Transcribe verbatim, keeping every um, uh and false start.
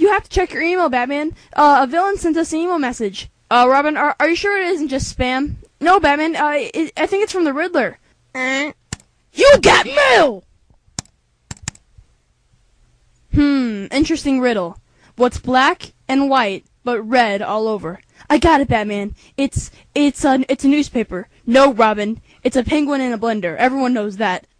you have to check your email, Batman. Uh, a villain sent us an email message. Uh, Robin, are, are you sure it isn't just spam? No, Batman, uh, it, I think it's from the Riddler. Uh, you got mail! Hmm, interesting riddle. What's black and white, but red all over? I got it, Batman. It's, it's a, it's a newspaper. No, Robin, it's a penguin in a blender. Everyone knows that.